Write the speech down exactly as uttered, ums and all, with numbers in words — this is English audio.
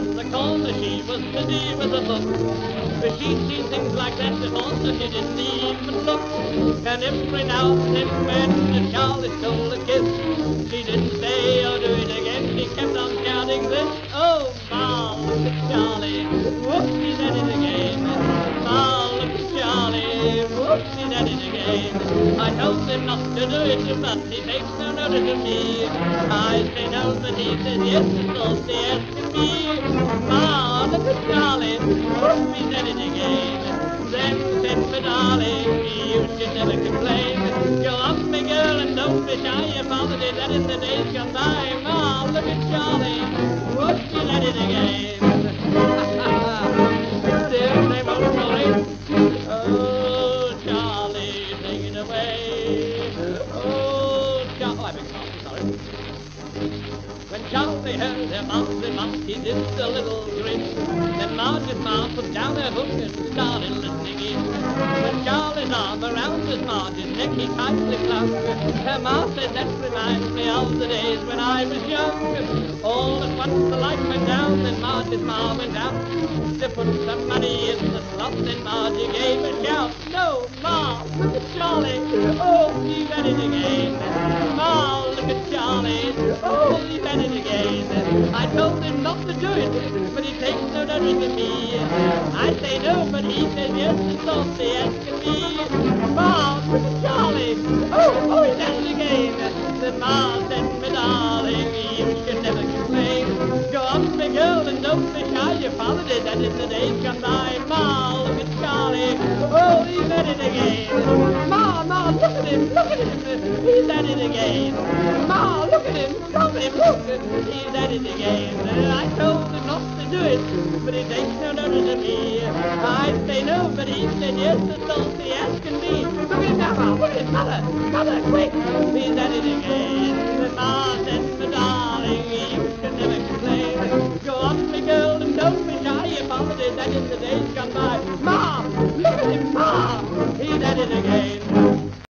in the corner, she was busy with a book. But she'd seen things like that before, so she didn't even look. And every now and then when Charlie stole a kiss, she didn't say or do it again, she kept on shouting this. Oh, Ma, look at Charlie, whoops, he's at it again. Ma, look at Charlie, whoops, he's at it again. I told him not to do it, but he takes no notice of me. I say no, but he says yes, it's all the asking me. Ma, look at Charlie, whoops, he's at it again. Then said my darling, you should never complain. Go up, my girl, and don't be shy. Your father did that in the days gone by. Ma, look at Charlie, whoops, he's at it again. Dear, same old story. Oh, Charlie, take it away. Oh, Charlie, oh, I beg your pardon, sorry. When Charlie heard her mom say mom, he did a little grin. Then Marge's mom put down her book and started listening in. When Charlie's arm around his Marge's neck he kindly clung, her ma said, that reminds me of the days when I was young. All at once the light went down, then Marge's ma went out to put some money in the slot. Then Margie gave a shout, no, Ma, look at Charlie, oh, he's at it again. Ma, look at Charlie, oh, he's at it again. I told him not to do it, but he takes no notice of me. I say no, but he says yes, and softly asking me. Ma, look at Charlie, oh, oh, he's at it again. Then Ma said, my darling, you should never complain. Go on, my girl, and don't be shy. Your father did that in the days gone by. Ma, look at Charlie, oh, he's at it again. Ma, Ma, look at him, look at him, he's at it again. Ma, look at him, stop him, look, he's at it again. I told him not to do it, but he takes no notice of me. I say no, but he said yes, and salty asking me. Look at him now, Ma, look at him, mother, mother, quick, he's at it again. Ma said, my darling,